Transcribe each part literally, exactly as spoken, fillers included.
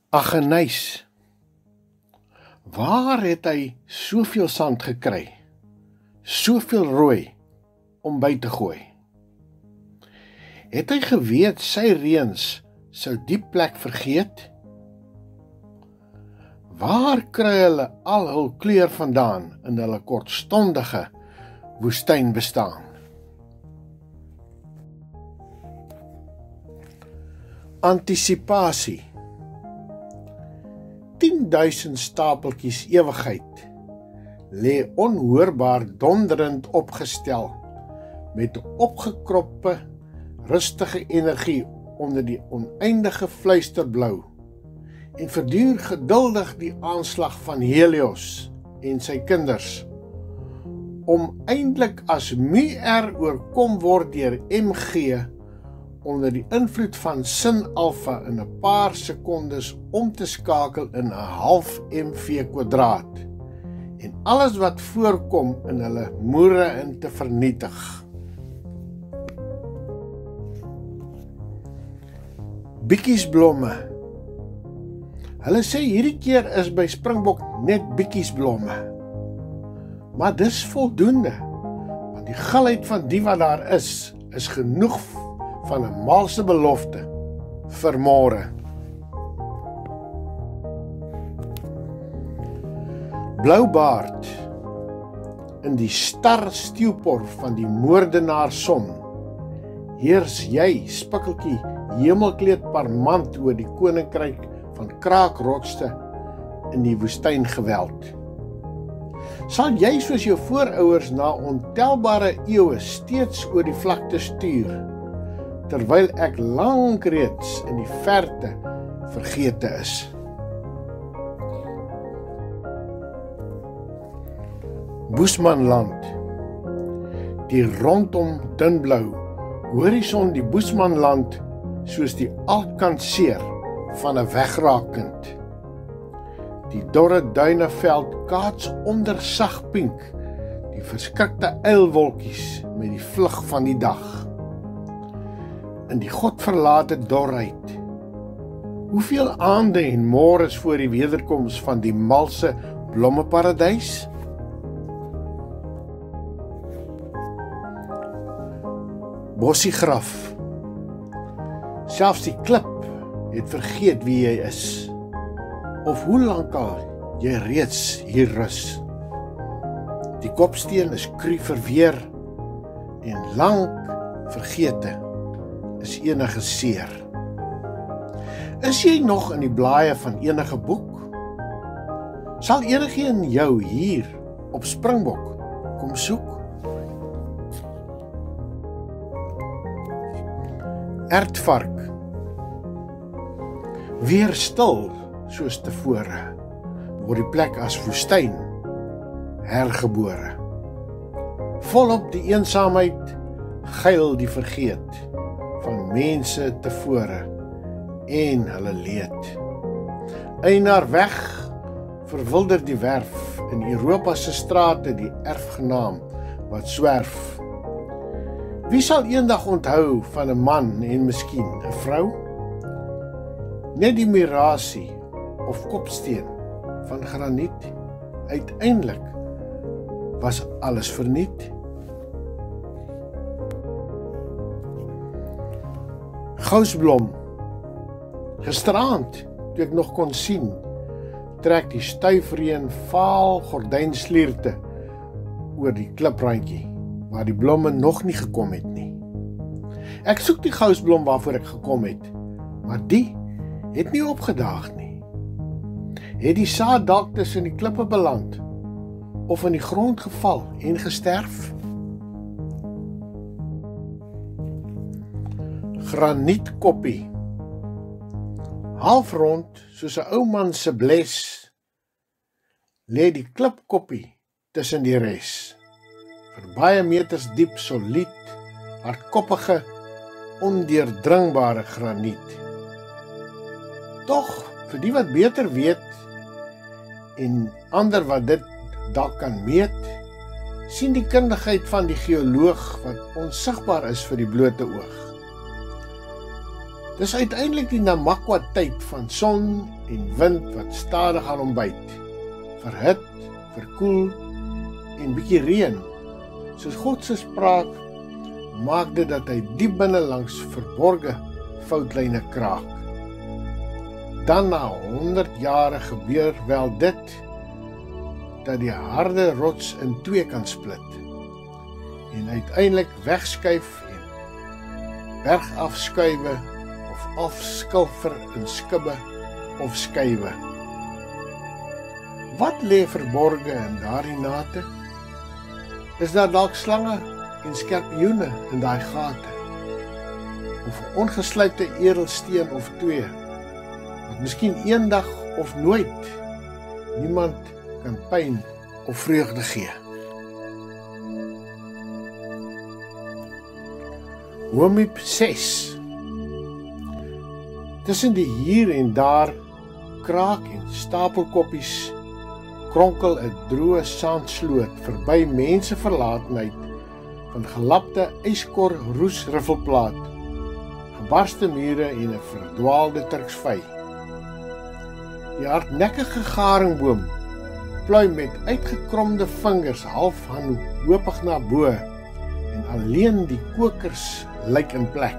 Aggeneys, waar het hy soveel sand gekry, soveel rooi om by te gooi? Het hy geweet sy reëns sou die plek vergeet? Waar kry hulle al hul kleur vandaan in hulle kortstondige woestyn bestaan? Antisipasie. Tienduisend stapeltjies ewigheid lê onhoorbaar donderend opgestel met opgekroppe, rustige energie onder die oneindige fluisterblou en verduur geduldig die aanslag van Helios en sy kinders om eindelik as mu R oorkom word deur M G onder die invloed van sin alfa in 'n paar sekondes om te skakel in 'n half M V kwadraat en alles wat voorkom in hulle moere in te vernietig. Bietjiesblomme. Hulle sê hierdie keer is by Springbok net bietjiesblomme. Maar dis voldoende, want die gulheid van die wat daar is, is genoeg van 'n malse belofte vir môre. Bloubaard, in die star stupor van die moordenaar son, heers jy, spikkeltjie, hemelkleed parmant oor die koninkryk van kraakrotste in die woestyngeweld. Sal jy soos jou voorouers na ontelbare eeue steeds oor die vlakte stuur, terwyl ek lank reeds in die verte vergete is. Boesmanland. Die rondom dunblou horison die Boesmanland soos die alkanseer van 'n wegraakkind. Die dorre duineveld kaats onder sagpink die verskrikte uilwolkies met die vlug van die dag. In die godverlate dorheid, hoeveel aande en môres voor die wederkoms van die malse blommeparadys? Bossiegraf. Selfs die klip het vergeet wie jy is, of hoe lankal jy reeds hier rus. Die kopsteen is kru verweer en lank vergete is enige seer. Is jy nog in die blaaie van enige boek? Sal enigeen jou hier op Springbok kom soek? Ertvark. Weer stil soos tevore, word die plek as woestyn hergebore. Volop die eensaamheid geil die vergeet van mense tevore en hulle leed. Eienaar weg, verwilder die werf in Europa se strate die erfgenaam wat swerf. Wie sal eendag onthou van 'n man en miskien 'n vrou? Net die mirasie of kopsteen van graniet, uiteindelik was alles verniet. Gousblom. Gisteraand, toe ek nog kon sien, trek die stuifreën vaal gordynslierte oor die kliprandjie, waar die blomme nog nie gekom het nie. Ek soek die gousblom waarvoor ek gekom het, maar die het nie opgedaag nie. Het die saad dalk tussen die klippe beland, of in die grond geval en gesterf? Granietkoppie. Halfrond soos 'n ou man se bles, lê die klipkoppie tussen die res. Vir baie meters diep, solied, hardkoppige, ondeurdringbare graniet. Tog, vir die wat beter weet, en ander wat dit dalk kan meet, sien die kundigheid van die geoloog wat onsigbaar is vir die blote oog. Dis uiteindelik die Namakwa tyd van son en wind wat stadig aan hom byt. Verhit, verkoel en bietjie reën. Soos God se spraak maak dit dat hy diep binne langs verborge foutlyne kraak. Dan na honderd jare gebeur wel dit, dat die harde rots in twee kan split en uiteindelik wegskuif en berg afskuiwe of afskilfer in skibbe of skuiwe. Wat lê verborge in daardie nate? Is daar dalk slange en skorpioene in daai gate? Of 'n ongesluipte edelsteen of twee, wat miskien eendag of nooit niemand kan pyn of vreugde gee. Homiep ses. Tussen die hier en daar kraak en stapelkoppies kronkel 'n droë sandsloot verby mense verlatenheid van gelapte yskor roes riffelplaat, gebarste mure en 'n verdwaalde turksvy. Die hardnekkige garingboom plui met uitgekromde vingers half wanhoopig na bo en alleen die kokers lyk in plek.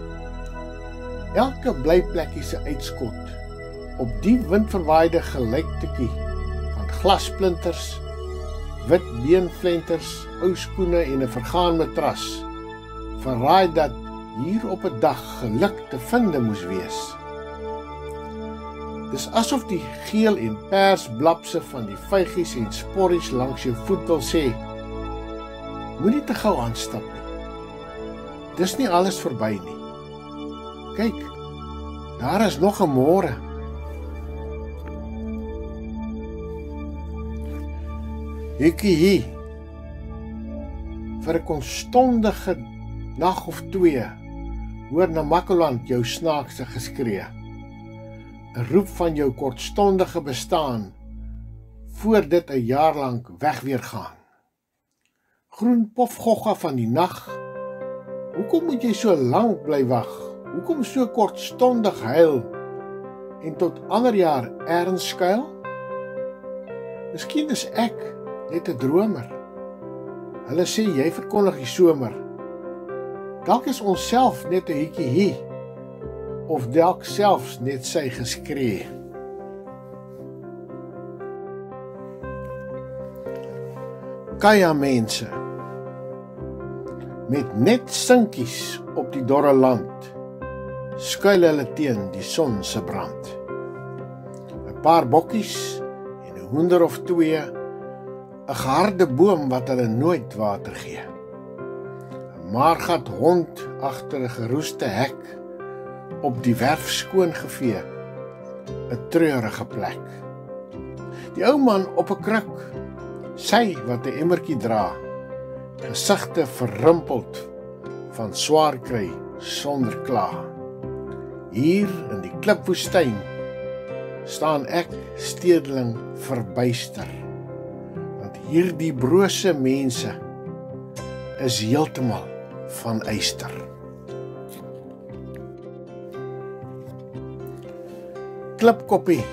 Elke blyplekkie se uitskot op die windverwaaide gelyktetjie van glassplinters, wit beenflenters, ou skoene en 'n vergaan matras verraai dat hier op 'n dag geluk te vinde moes wees. Dis asof die geel en pers blapse van die vygies en sporries langs jou voet wil sê, moenie te gou aanstap nie. Dis nie alles verby nie. Kyk, daar is nog 'n môre. Hikkie, vir 'n konstondige nag of twee, hoor Namakoland jou snaakse geskree. 'n Roep van jou kortstondige bestaan, voor dit 'n jaar lank weg weer gaan. Groen pofgogga van die nag, hoekom moet jy so lank bly wag? Hoekom so kortstondig huil en tot ander jaar ergens skuil? Miskien is ek net 'n dromer. Hulle sê jy verkondig die somer. Dalk is ons self net 'n hikkie hier, of dalk selfs net sy geskree. Kaya mense, met net sinkies op die dorre land, skuil hulle teen die son se brand. 'n Paar bokkies en 'n hoender of twee, 'n geharde boom wat hulle nooit water gee. 'n Maargat hond agter 'n geroeste hek, op die werf skoon gevee, 'n treurige plek. Die ou man op 'n kruk, sy wat 'n emmertjie dra, gesigte verrimpeld van swaar kry sonder kla. Hier in die klipwoestyn staan ek stedeling verbuister, want hierdie brose mense is heeltemal van yster. Klipkoppie,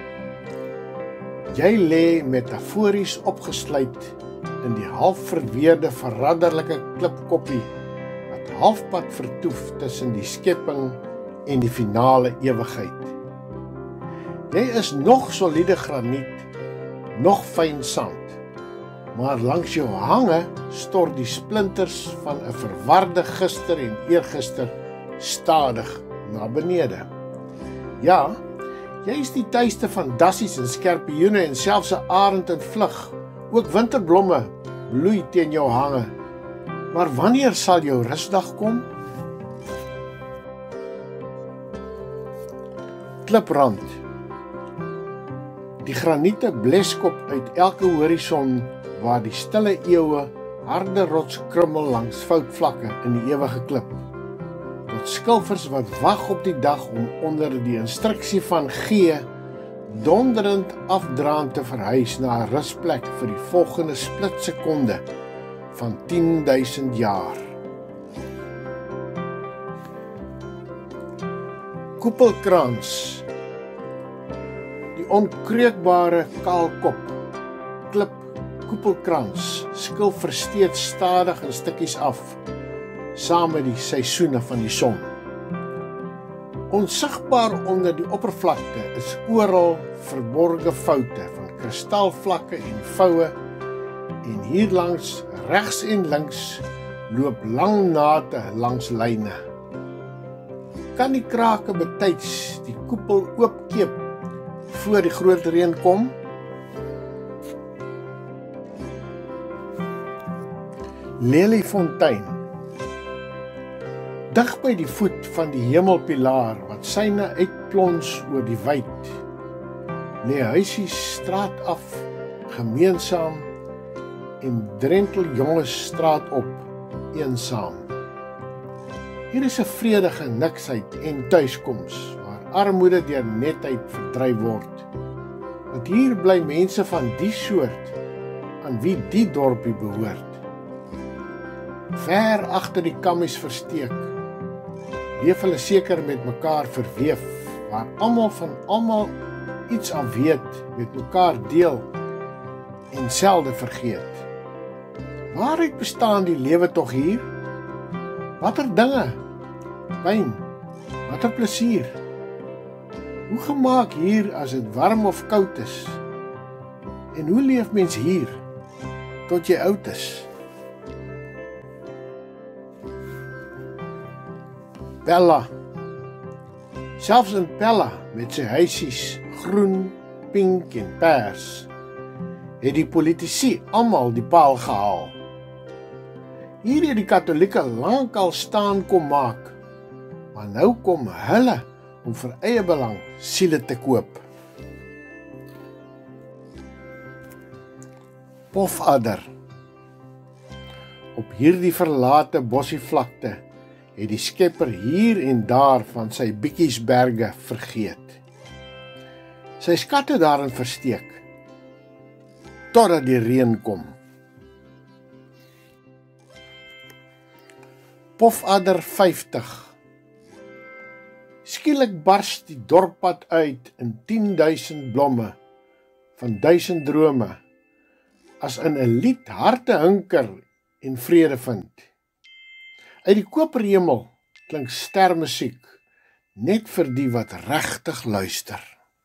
jy lê metafories opgesluit in die halfverweerde verraderlike klipkoppie wat halfpad vertoef tussen die skepping en die finale ewigheid. Jy is nog soliede graniet, nog fyn sand, maar langs jou hange stort die splinters van 'n verwarde gister en eergister stadig na benede. Ja, jy is die tuiste van dassies en skorpioene en selfs 'n arend in vlug. Ook winterblomme bloei teen jou hange. Maar wanneer sal jou rusdag kom? Kliprand. Die graniete bleskop uit elke horison waar die stille eeue harde rots krummel langs voutvlakke in die ewige klip. Tot skilfers wat wag op die dag om onder die instruksie van G donderend afdraand te verhuis na 'n rusplek vir die volgende splitsekonde van tien duisend jaar. koepelkrans, die onkreukbare kaalkop, klip koepelkrans, skilfer steeds stadig in stukkies af, saam met die seisoene van die son. Onsigbaar onder die oppervlakte is oral verborge foute van kristalvlakke en voue, en hierlangs, regs en links, loop lang nate langs lyne. Kan die krake betyds die koepel oopkeep voor die groot reën kom? Leliefontein. Dig by die voet van die hemelpilaar wat syne uitplons oor die wyd, lê huisies straat af, gemeensaam, en drentel jonges straat op, eensaam. Hier is 'n vredige niksheid en tuiskoms, waar armoede deur netheid verdryf word. Want hier bly mense van die soort, aan wie die dorpie behoort. Ver agter die kammies versteek, leef hulle seker met mekaar verweef, waar almal van almal iets af weet, met mekaar deel, en selde vergeet. Waaruit bestaan die lewe tog hier? Watter dinge? Pyn? Watter plesier? Hoe gemaak hier as dit warm of koud is? En hoe leef mens hier, tot jy oud is? Pella. Selfs in Pella, met sy huisies, groen, pink en pers, het die politici almal die paal gehaal. Hier het die katholieke lankal staan kom maak, maar nou kom hulle om vir eie belang siele te koop. Pofadder. Op hierdie verlate bossievlakte het die skepper hier en daar van sy bietjiesberge vergeet. Sy skatte daarin versteek, totdat die reën kom. Pofadder vyftig. Skielik bars die dorppad uit in tienduisend blomme, van duisend drome, as in 'n lied harte hunker en vrede vind. Uit die koperhemel klink stermusiek, net vir die wat regtig luister.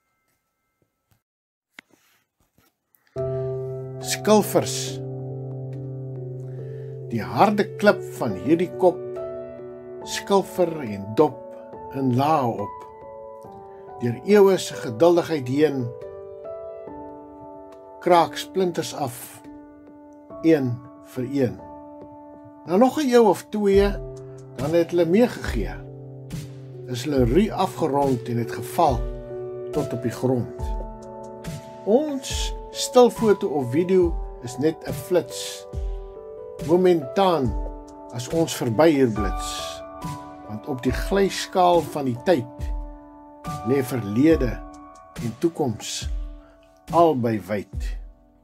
Skilfers. Die harde klip van hierdie kop, skilfer en dop in lae op, deur eeue se geduldigheid heen, kraak splinters af, een vir een. Na nog 'n eeu of twee, dan het hulle meegegee. Is hulle ru afgerond en het geval tot op die grond. Ons stilfoto of video is net 'n flits, momentaan as ons verby hier blits, want op die glyskaal van die tyd lê verlede en toekoms albei wyd.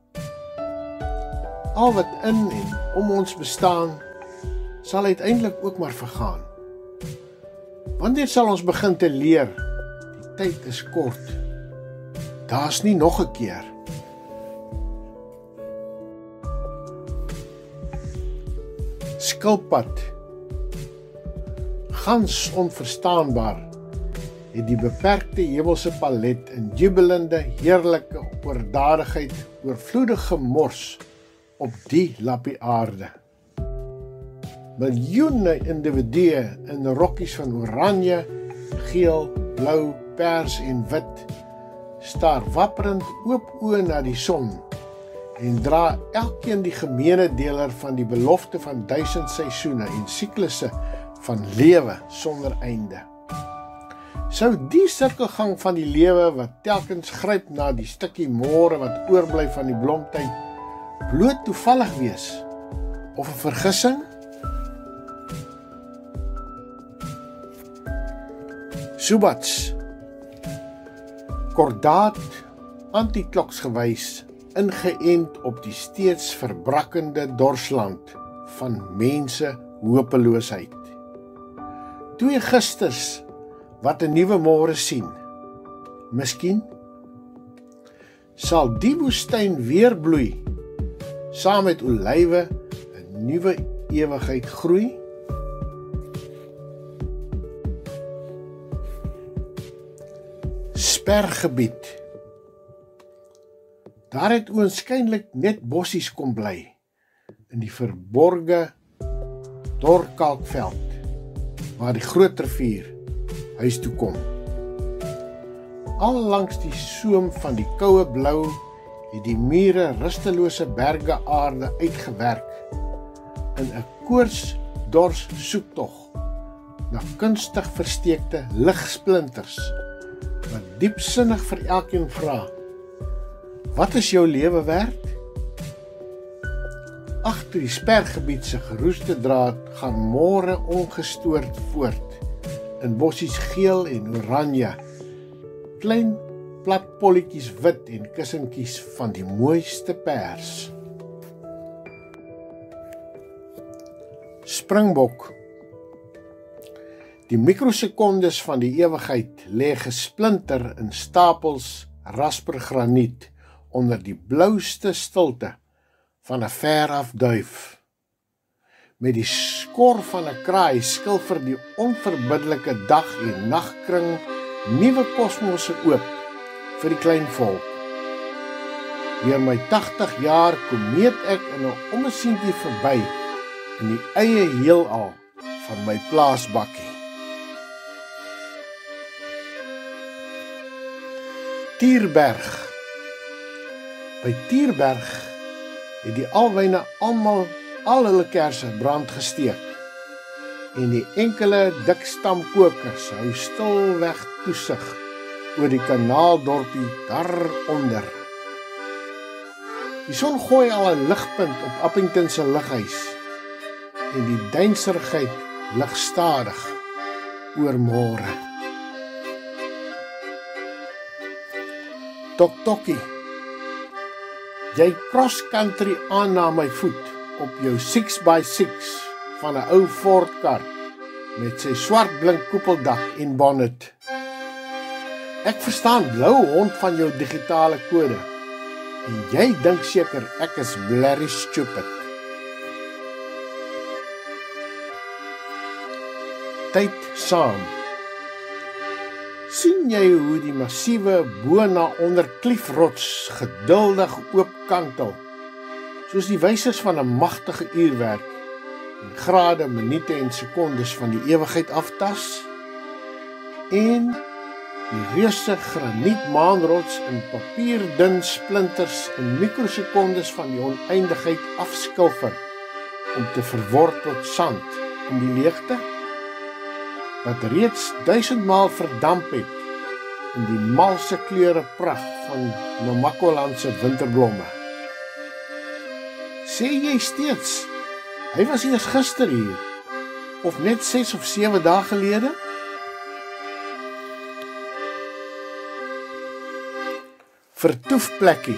Al wat in en om ons bestaan, sal uiteindelik ook maar vergaan. Wanneer sal ons begin te leer, die tyd is kort, daar's nie nog 'n keer. Skilpad. Gans onverstaanbaar het die beperkte hemelse palet in jubelende, heerlike oordadigheid oorvloedig gemors op die lappie aarde. Miljoene individue in rokkies van oranje, geel, blou, pers en wit staar wapperend oop oë na die son en dra elkeen die gemeene deler van die belofte van duisend seisoene en siklusse van lewe sonder einde. Sou die sirkelgang van die lewe wat telkens gryp na die stukkie môre wat oorbly van die blomtyd bloot toevallig wees of 'n vergissing? Subats. Kordaat, antikloks gewys, ingeënt op die steeds verbrakkende dorsland van mense hopeloosheid. Twee gisters wat 'n nuwe môre sien. Miskien sal die woestyn weer bloei, saam met olywe 'n nuwe ewigheid groei. Spergebied. Daar het oënskynlik net bossies kom bly, in die verborge dorkalkveld, waar die groot rivier huis toe kom. Al langs die soem van die koue blou het die mure rustelose berge aarde uitgewerk in 'n koortsdors soektog na kunstig versteekte ligsplinters wat diepsinnig vir elkeen vra: wat is jou lewe werd? Agter die spergebied se geroeste draad gaan môre ongestoord voort in bossies geel en oranje, klein plat polletjies wit en kussentjies van die mooiste pers. Springbok. Die mikrosekondes van die ewigheid lê gesplinter in stapels raspergraniet onder die blouste stilte van 'n veraf duif. Met die skor van 'n kraai skilfer die onverbiddelike dag en nagkring nuwe kosmosse oop vir die klein volk. Deur my tagtig jaar komeet ek in 'n ommesientjie verby in die eie heelal van my plaasbakkie. Tierberg. By Tierberg het die alwyne almal al hulle kersse brand gesteek en die enkele dikstamkokers hou stilweg toesig oor die kanaaldorpie daaronder. Die son gooi al 'n ligpunt op Appington se lighuis en die duinserigheid lig stadig oor môre. Toktokkie. Jy cross-country aan na my voet op jou six by six van 'n ou Ford kar met sy swart blink koepeldak en bonnet. Ek verstaan blou hond van jou digitale kode en jy dink seker ek is blerry stupid. Tyd saam. Sien jy hoe die massiewe bo na onder kliefrots geduldig oopkantel, soos die wysers van 'n magtige uurwerk en grade, minute en sekondes van die ewigheid aftas, en die reuse granietmaanrots in papierdun splinters in mikrosekondes van die oneindigheid afskilfer om te verword tot sand in die leegte, wat reeds duisendmaal verdamp het in die malse kleure pragt van Namakoland se winterblomme. Sê jy steeds, hy was eers gister hier, of net ses of sewe dae gelede? Vertoefplekkie.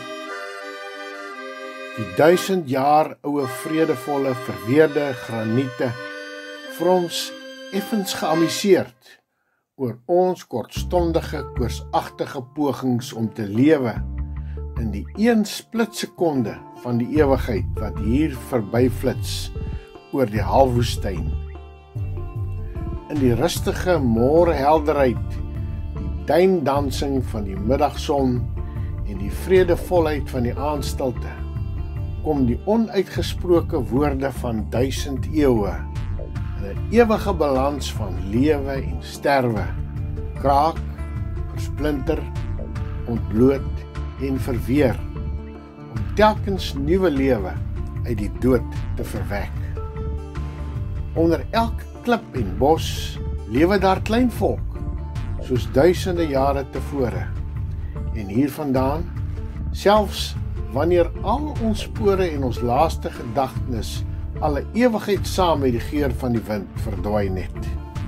Die duisend jaar ouwe vredevolle verweerde graniete frons effens geamuseerd oor ons kortstondige, koorsagtige pogings om te lewe in die een splitsekonde van die ewigheid wat hier verbyflits oor die halfwoestyn. In die rustige môrehelderheid, die duindansing van die middagson en die vredevolheid van die aandstilte, kom die onuitgesproke woorde van duisend eeue in 'n ewige balans van lewe en sterwe, kraak, versplinter, ontbloot en verweer, om telkens nuwe lewe uit die dood te verwek. Onder elk klip en bos lewe daar klein volk, soos duisende jare tevore. En hiervandaan, selfs wanneer al ons spore en ons laaste gedagtenis al 'n ewigheid saam met die geur van die wind verdwyn het.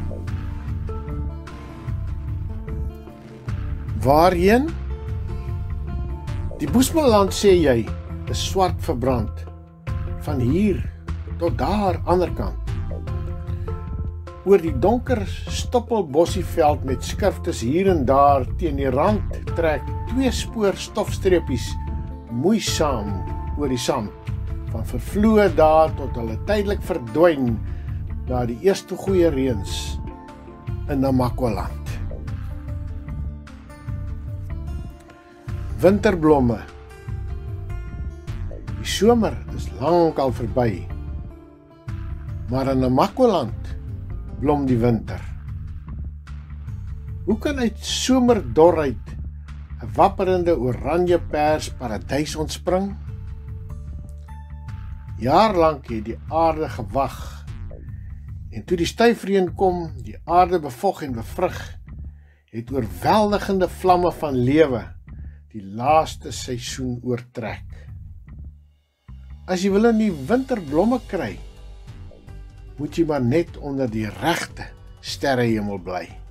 Waarheen? Die Boesmanland, sê jy, is swart verbrand, van hier tot daar ander kant. Oor die donker stoppelbossieveld met skirftes hier en daar teen die rand trek twee spoor stofstreepies moeisaam oor die sand, van vervloë dae tot hulle tydelik verdwyn na die eerste goeie reëns in Namakwa-land. Winterblomme. Die somer is lankal verby, maar in Namakwa-land blom die winter. Hoe kan uit somerdorheid 'n wapperende oranje pers paradys ontspring? Jaarlank het die aarde gewag, en toe die styfreën kom, die aarde bevog en bevrug, het oorweldigende vlamme van lewe die laaste seisoen oortrek. As jy wil in die winterblomme kry, moet jy maar net onder die regte sterrehemel bly.